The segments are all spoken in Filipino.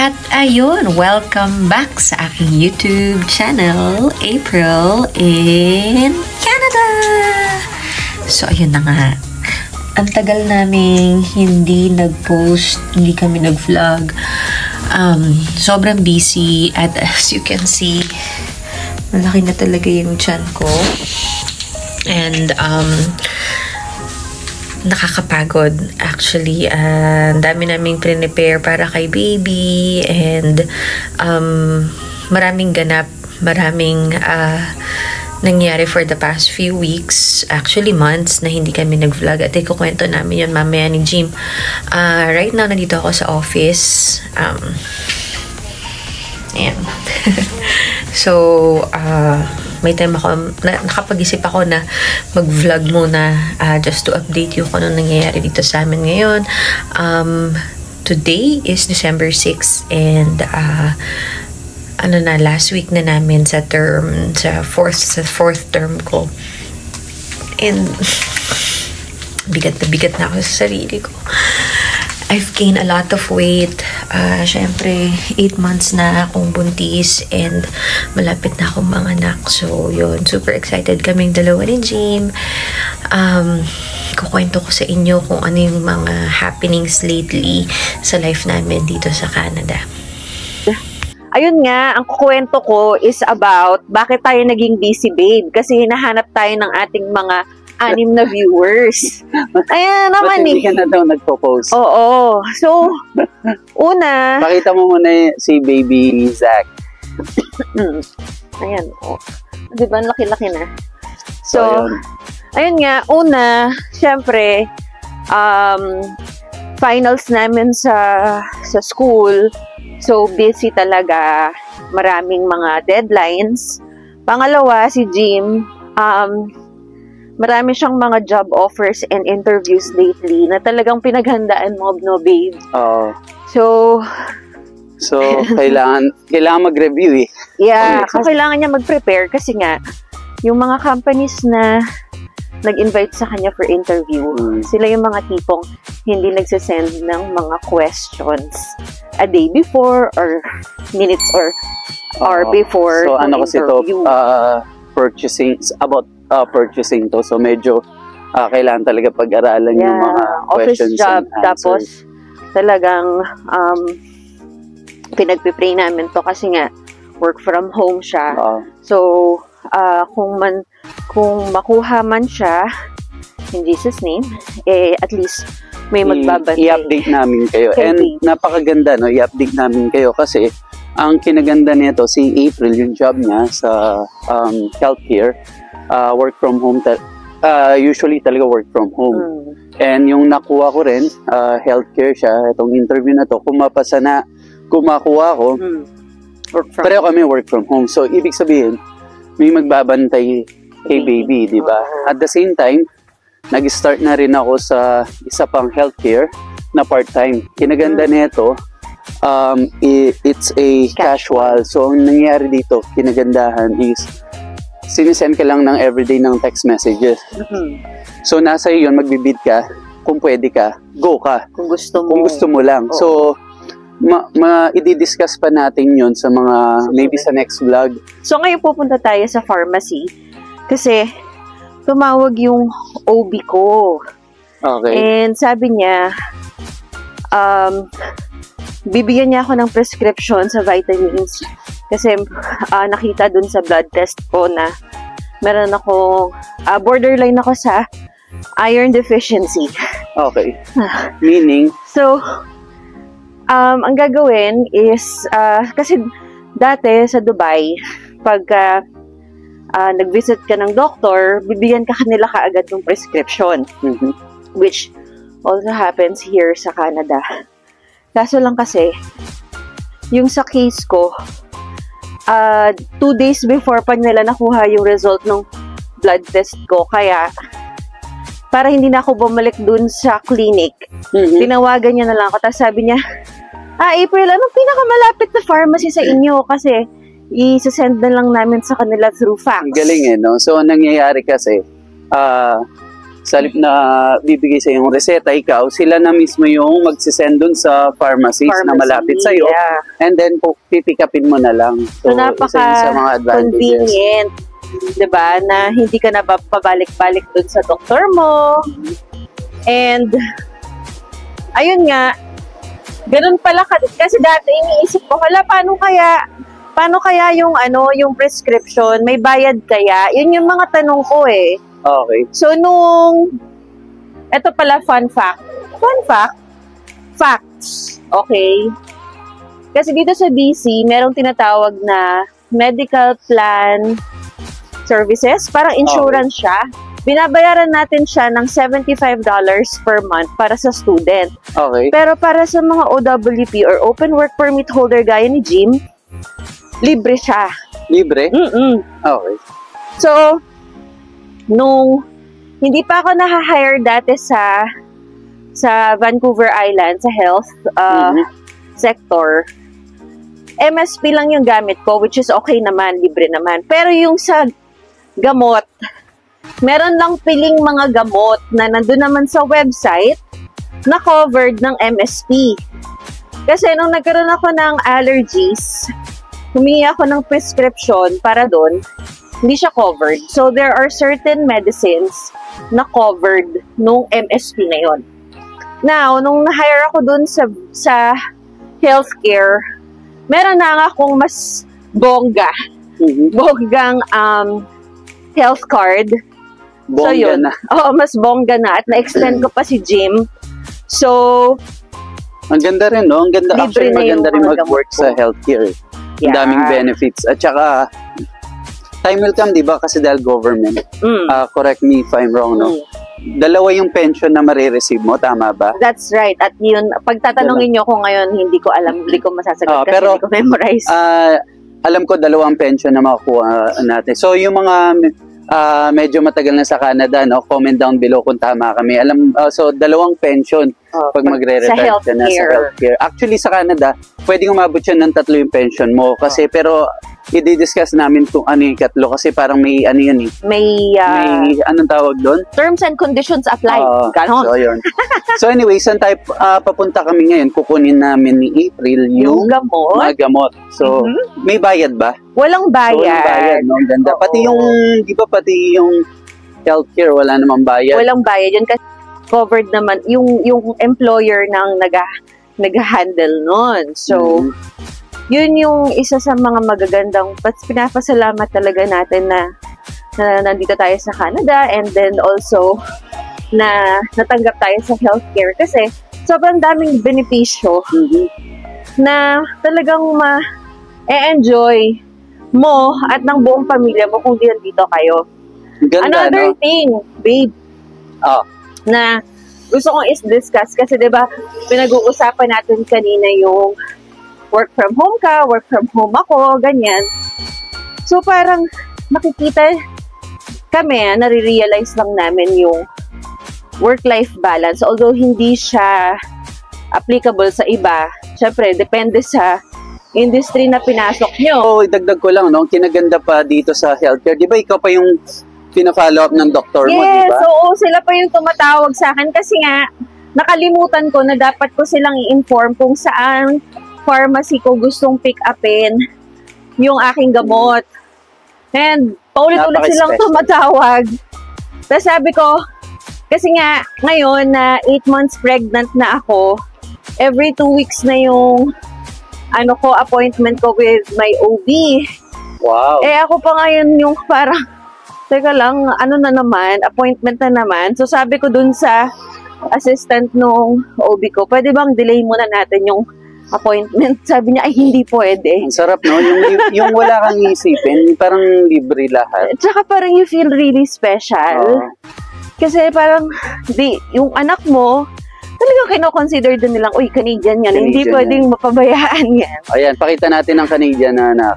At ayun, welcome back sa aking YouTube channel, April in Canada! So ayun na nga, ang tagal naming hindi nag-post, hindi kami nag-vlog. Sobrang busy at as you can see, malaki na talaga yung tiyan ko. And nakakapagod actually. Ang dami naming prepare para kay baby and maraming ganap, maraming nangyari for the past few weeks, actually months na hindi kami nag-vlog at ikukwento namin yun mamaya ni Jim. Right now nandito ako sa office. Ayan. So may time ako, nakapag-isip ako na mag-vlog muna just to update you kung ano nangyayari dito sa amin ngayon. Today is December 6 and last week na namin sa term, sa fourth term ko. And bigat na ako sa sarili ko. I've gained a lot of weight. Syempre, 8 months na akong buntis and malapit na akong manganak. So, yun. Super excited kaming dalawa ni Jim. Kukwento ko sa inyo kung ano yung mga happenings lately sa life namin dito sa Canada. Ayun nga, ang kukwento ko is about bakit tayo naging busy, babe. Kasi hinahanap tayo ng ating mga 6 na viewers. Ayan naman hindi ka na daw nagpo-post. Oo. So, una... Pakita mo muna si baby Zach. Ayan. Oh. Diba, laki-laki na. So, ayun nga, una, syempre, finals namin sa school. So, busy talaga. Maraming mga deadlines. Pangalawa, si Jim, marami siyang mga job offers and interviews lately na talagang pinaghandaan mo, no, babe? Oo. So, kailangan mag-review eh. Yeah, kailangan niya mag-prepare kasi nga, yung mga companies na nag-invite sa kanya for interview, sila yung mga tipong hindi nagsisend ng mga questions a day before or minutes or before so, the interview. Purchasing, about purchasing to. So, medyo kailangan talaga pag-aralan yung mga questions job, and answers. Tapos, talagang pinagpipray namin to kasi nga, work from home siya. So, kung makuha man siya, in Jesus' name, at least may magbabantay. I-update namin kayo. And napakaganda, no? I-update namin kayo kasi ang kinaganda nito, si April, yung job niya sa healthcare, work from home, usually talaga work from home. And yung nakuha ko rin, healthcare siya, itong interview na to, kung makuha ko, pareho kami work from home. So, ibig sabihin, may magbabantay kay baby, di ba? At the same time, nag-start na rin ako sa isa pang healthcare na part-time. Kinaganda nito, it's a casual. So, ang nangyayari dito, kinagandahan is, sinisend ka lang ng everyday ng text messages. So, nasa yun, magbibid ka, kung pwede ka, go ka. Kung gusto mo. Kung gusto mo lang. So, i-discuss pa natin yun sa mga, maybe sa next vlog. So, ngayon pupunta tayo sa pharmacy kasi tumawag yung OB ko. Okay. And sabi niya, bibigyan niya ako ng prescription sa vitamins kasi nakita dun sa blood test ko na meron ako, borderline ako sa iron deficiency. Okay. Meaning? So, ang gagawin is, kasi dati sa Dubai, pag nag-visit ka ng doctor, bibigyan ka kanila kaagad ng prescription. Which also happens here sa Canada. Kaso lang kasi, yung sa case ko, 2 days before pa nila nakuha yung result ng blood test ko. Kaya, para hindi na ako bumalik dun sa clinic, tinawagan niya na lang ako. Tapos sabi niya, April, anong pinakamalapit na pharmacy sa inyo? Kasi, i-send na lang namin sa kanila through fax. Galing no? So, ang nangyayari kasi, Sa halip na bibigay sa yung reseta, ikaw, sila na mismo yung magsisend dun sa pharmacies na malapit sa iyo. Yeah. And then, pipikapin mo na lang. So, isa yun sa mga advantages. napaka-convenient. Diba? Na hindi ka na pabalik-balik dun sa doktor mo. And, ayun nga, ganun pala. Kasi dati iniisip ko, hala, paano kaya yung yung prescription, may bayad kaya? Yun yung mga tanong ko eh. Okay. So, eto pala, facts, okay? Kasi dito sa BC, merong tinatawag na medical plan services, parang insurance siya. Binabayaran natin siya ng $75 per month para sa student. Okay. Pero para sa mga OWP or Open Work Permit holder gaya ni Jim, libre siya. Libre? Okay. So, nung hindi pa ako na-hire dati sa Vancouver Island, sa health sector, MSP lang yung gamit ko, which is okay naman, libre naman. Pero yung sa gamot, meron lang piling mga gamot na nandun naman sa website na covered ng MSP. Kasi nung nagkaroon ako ng allergies, humingi ako ng prescription para doon, hindi siya covered. So, there are certain medicines na covered nung MSP na yon. Now, nung na-hire ako dun sa healthcare, meron na akong mas bonggang health card. Bongga so, yun. na. Oo, mas bongga na. At na-extend ko pa si Jim. So, ang ganda rin, no? Ang ganda. Libre Actually, na yung maganda rin mga mag-work gamot ko. sa healthcare. Ang Yeah. daming benefits. At saka, time will come, di ba? Kasi dahil government. Correct me if I'm wrong, no? Dalawa yung pension na marireceive mo, tama ba? That's right. At yun, pagtatanungin nyo ko ngayon, hindi ko alam, hindi ko masasagot kasi pero, hindi ko memorize. Alam ko, dalawang pension na makukuha natin. So, yung mga medyo matagal na sa Canada, no? Comment down below kung tama kami. So, dalawang pension pag magre-retire ka na sa healthcare. Actually, sa Canada, pwedeng umabot yan ng 3 yung pension mo. Kasi, pero, i-discuss namin kung ano yung 3 kasi parang may ano yun eh. May anong tawag doon? terms and conditions apply. Ganon. So, yun. So, anyway, saan tayo papunta kami ngayon? Kukunin namin ni April yung mga gamot. So, may bayad ba? Walang bayad. So, walang bayad, no? Ang ganda. Pati yung, di ba, pati yung healthcare, wala namang bayad. Walang bayad yun kasi covered naman yung employer nang nag-handle nun. So, yun yung isa sa mga magagandang pinapasalamat talaga natin na nandito tayo sa Canada and then also na natanggap tayo sa healthcare kasi sobrang daming benepisyo na talagang ma-enjoy mo at ng buong pamilya mo kung dito kayo. Ganda, Another no? thing, babe, na gusto kong is-discuss kasi diba pinag-uusapan natin kanina yung work from home ka, work from home ako, ganyan. So parang nakikita kami, nare-realize lang namin yung work-life balance. Although hindi siya applicable sa iba, syempre depende sa industry na pinasok nyo. So, idagdag ko lang, no? Kinaganda pa dito sa healthcare. Di ba ikaw pa yung pina-follow up ng doktor mo, di ba? Yes, oo, sila pa yung tumatawag sa akin kasi nga, nakalimutan ko na dapat ko silang i-inform kung saan pharmacy ko gustong pick upin yung aking gamot. And paulit-ulit silang tumatawag. Tapos sabi ko, kasi nga, ngayon na 8 months pregnant na ako, every 2 weeks na yung appointment ko with my OB. Wow. Ako pa ngayon yung parang, teka lang, appointment na naman. So sabi ko dun sa assistant nung OB ko, pwede bang delay muna natin yung appointment? Sabi niya, ay hindi pwede. Ang sarap, no? Yung wala kang isipin, parang libre lahat. Tsaka parang you feel really special. Kasi parang, yung anak mo, talagang kino-consider din nilang, uy, Canadian yan. Hindi pwedeng mapabayaan yan. Ayan, pakita natin ang Canadian na anak.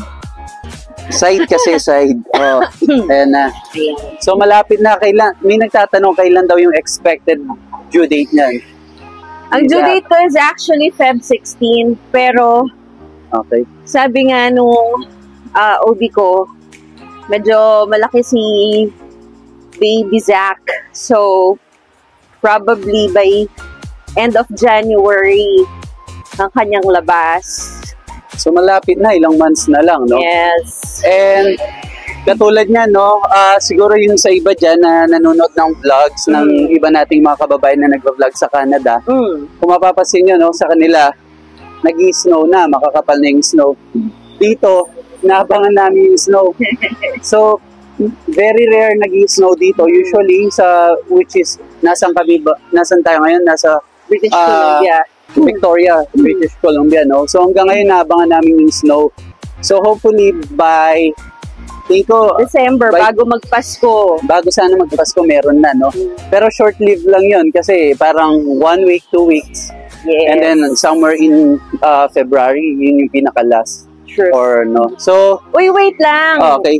Side kasi, side. Ayan na. So, malapit na. May nagtatanong kailan daw yung expected due date niyan. Ang due date ko is actually Feb 16, pero sabi nga nung OB ko, medyo malaki si baby Zach. So, probably by end of January ang kanyang labas. So malapit na, ilang months na lang, no? Yes. And katulad niya, no, siguro yung sa iba dyan na nanonood ng vlogs ng iba nating mga kababayan na nagva-vlog sa Canada, kung mapapasin nyo, no, sa kanila, nag-i-snow na, makakapal na yung snow. Dito, naabangan namin yung snow. So, very rare nag-i-snow dito. Usually, which is, nasan tayo ngayon? Nasa British Columbia. Victoria, British Columbia, no? So, hanggang ngayon, naabangan namin yung snow. So, hopefully, by December, bago magpasko. Bago sana magpasko, meron na, no? Pero short-lived lang yun kasi parang 1 week, 2 weeks. Yes. And then somewhere in February, yun yung pinaka-last. Sure. Or no. So, Uy, wait lang. okay.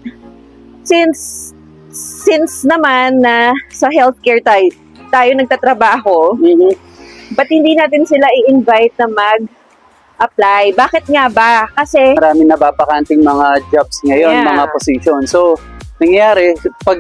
Since naman na sa healthcare tayo nagtatrabaho, ba't hindi natin sila i-invite na mag-apply? Bakit nga ba? Kasi Marami na babakanting mga jobs ngayon, Yeah. mga positions. So, nangyayari, pag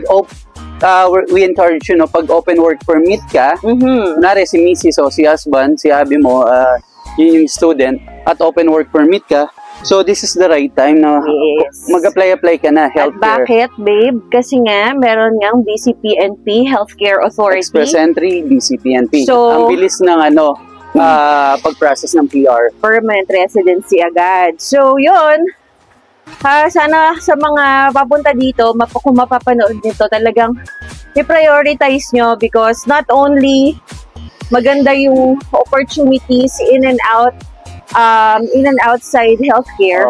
we encourage you, no, pag open work permit ka, kunwari si Mrs. o si husband, si hubby mo, yun yung student, at open work permit ka, so this is the right time na Yes. mag-apply ka na, At healthcare. bakit, babe? Kasi nga, meron ngang BCPNP, Healthcare Authority. Express entry, BCPNP. So, ang bilis ng pag-process ng PR. Permanent residency agad. So, yun. Sana sa mga papunta dito, kung mapapanood nito, talagang i-prioritize nyo because not only maganda yung opportunities in and outside healthcare,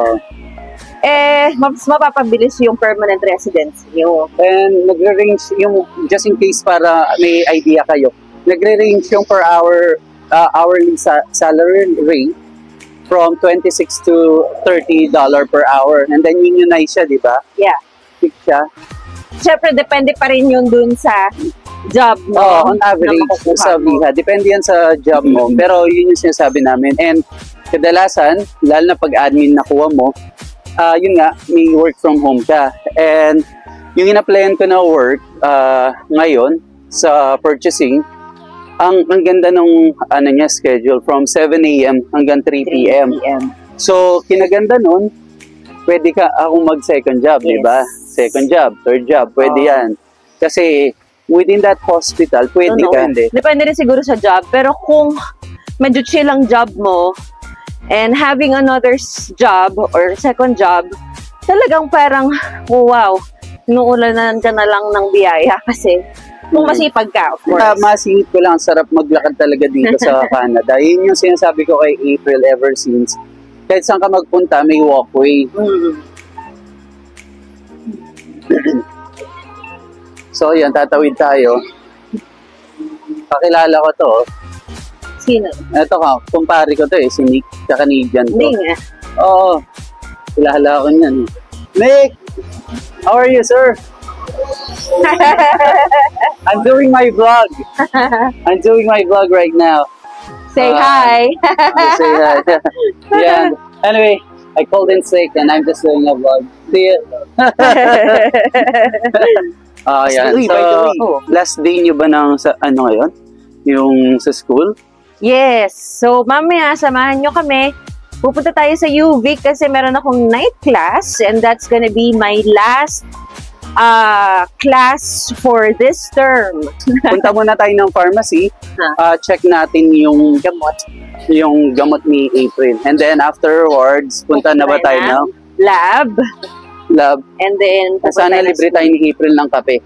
mas mapapabilis yung permanent residency nyo. And nagre-range yung, just in case para may idea kayo, nagre-range yung per hour, hourly salary rate from $26 to $30 per hour. And then unionize siya, di ba? Yeah. Fix siya. Siyempre, depende pa rin yun dun sa job mo. On average, sa visa. Depende yan sa job mo. Pero yun yung sinasabi namin. And kadalasan, lalo na pag-admin nakuha mo, yun nga, may work from home ka. And yung in-applyan ko na work ngayon sa purchasing, ang ganda nung schedule from 7 a.m. hanggang 3 p.m. So, kinaganda nun, pwede ka akong mag-second job, Yes. di ba? Second job, third job, pwede yan. Kasi within that hospital, pwede ka. Depende rin siguro sa job. Pero kung medyo chill ang job mo and having another job or second job, talagang parang, oh, wow, inuulanan ka na lang ng biyaya kasi kung masipag ka, of course. Masingit ko lang, sarap maglakad talaga dito sa Canada. Yun yung sinasabi ko kay April ever since. Kahit saan ka magpunta, may walkway. So, yan, tatawid tayo. Pakilala ko to. Sino? Ito ka, kumpare ko to si Nick, sa Canadian ko. Hindi nga. Oo, kilala ko niyan. Nick! How are you, sir? I'm doing my vlog. I'm doing my vlog right now. Say hi. Just say hi. Yeah. Anyway, I called in sick and I'm just doing a vlog. See you. Yan. So, last day nyo ba ng ngayon? Yung sa school? Yes. So, mamaya, samahan nyo kami. Pupunta tayo sa UVic kasi meron akong night class and that's gonna be my last class for this term. Punta muna tayo ng pharmacy. Check natin yung gamot ni April. And then afterwards, punta na ba tayo ng lab? And then sana libre tayo ni April ng kape.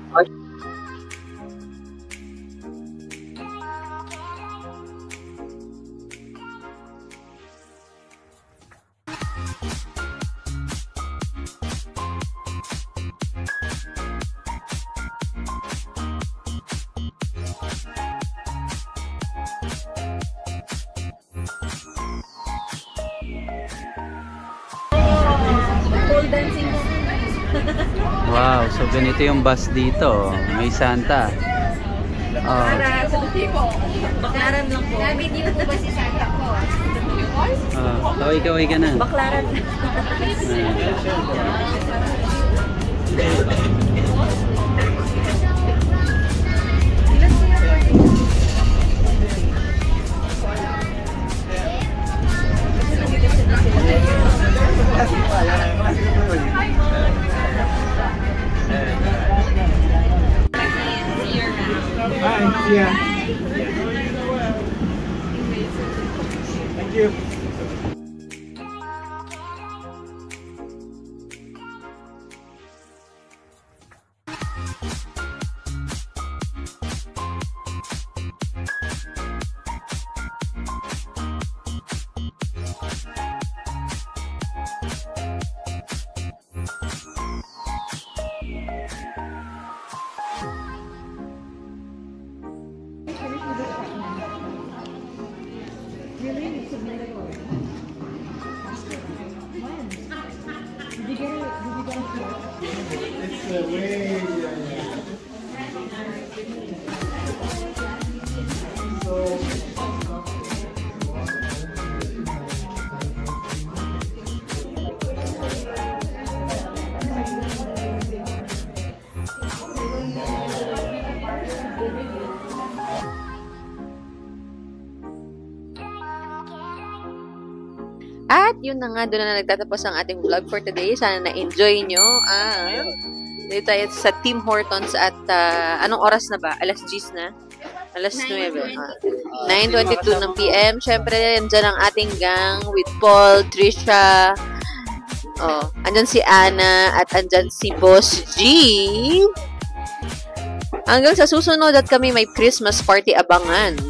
Wow, so ganito yung bus dito. May Santa. Para sa tipo. Baklaran lang po. Video po ba si Santa po? Kaway ka na. Baklaran. you. At yun na nga, doon na nagtatapos ang ating vlog for today. Sana na-enjoy nyo. Dito tayo sa Tim Hortons at anong oras na ba? Alas 10 na? Alas 9. 9:22 ng PM. Siyempre, andyan ang ating gang with Paul, Trisha, andyan si Ana, at andyan si Boss G. Hanggang sa susunod at kami may Christmas party abangan.